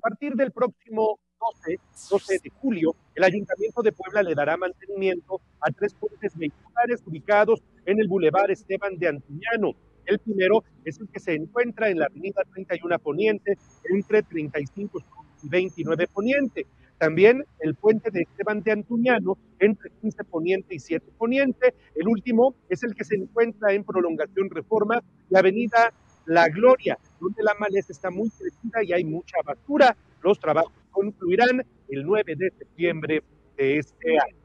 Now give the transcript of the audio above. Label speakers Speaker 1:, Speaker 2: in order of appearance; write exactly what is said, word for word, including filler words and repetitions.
Speaker 1: partir del próximo doce, doce de julio, el Ayuntamiento de Puebla le dará mantenimiento a tres puentes vehiculares ubicados en el Boulevard Esteban de Antuñano. El primero es el que se encuentra en la avenida treinta y uno Poniente, entre treinta y cinco y veintinueve Poniente. También el puente de Esteban de Antuñano, entre quince Poniente y siete Poniente. El último es el que se encuentra en Prolongación Reforma y avenida La Gloria, donde la maleza está muy crecida y hay mucha basura. Los trabajos concluirán el nueve de septiembre de este año.